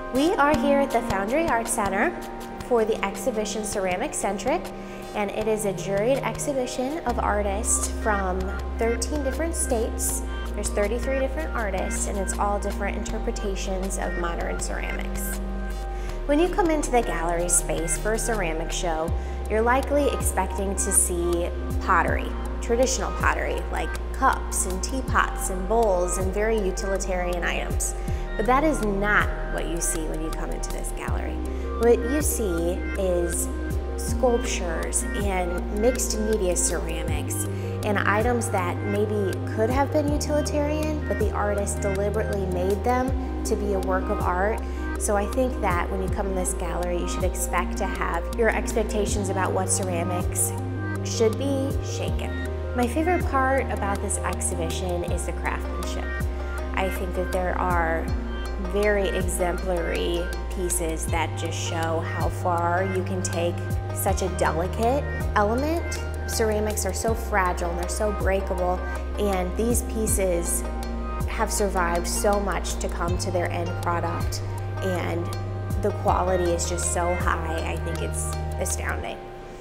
We are here at the Foundry Art Centre for the exhibition Ceramic Centric, and it is a juried exhibition of artists from 13 different states. There's 33 different artists, and it's all different interpretations of modern ceramics. When you come into the gallery space for a ceramic show, you're likely expecting to see pottery, traditional pottery, like cups and teapots and bowls and very utilitarian items. But that is not what you see when you come into this gallery. What you see is sculptures and mixed media ceramics and items that maybe could have been utilitarian, but the artist deliberately made them to be a work of art. So I think that when you come in this gallery, you should expect to have your expectations about what ceramics should be shaken. My favorite part about this exhibition is the craftsmanship. I think that there are very exemplary pieces that just show how far you can take such a delicate element. Ceramics are so fragile and they're so breakable, and these pieces have survived so much to come to their end product, and the quality is just so high. I think it's astounding.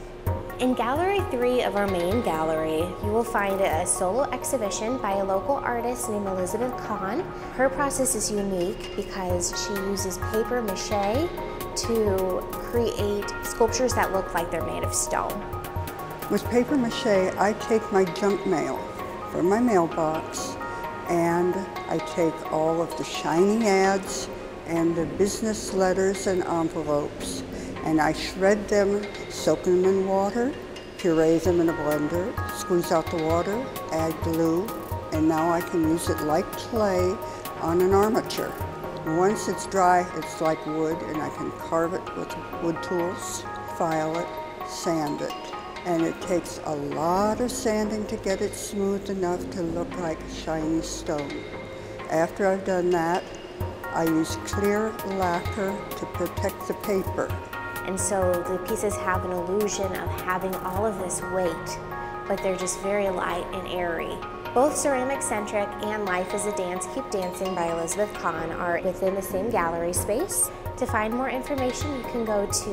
In Gallery 3 of our main gallery, you will find a solo exhibition by a local artist named Elizabeth Conn. Her process is unique because she uses papier-mache to create sculptures that look like they're made of stone. With papier-mache, I take my junk mail from my mailbox, and I take all of the shiny ads and the business letters and envelopes, and I shred them, soak them in water, puree them in a blender, squeeze out the water, add glue, and now I can use it like clay on an armature. Once it's dry, it's like wood, and I can carve it with wood tools, file it, sand it. And it takes a lot of sanding to get it smooth enough to look like shiny stone. After I've done that, I use clear lacquer to protect the paper. And so the pieces have an illusion of having all of this weight, but they're just very light and airy. Both Ceramic Centric and Life is a Dance, Keep Dancing by Elizabeth Conn are within the same gallery space. To find more information, you can go to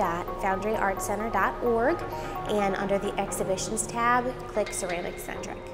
www.foundryartcenter.org, and under the Exhibitions tab, click Ceramic Centric.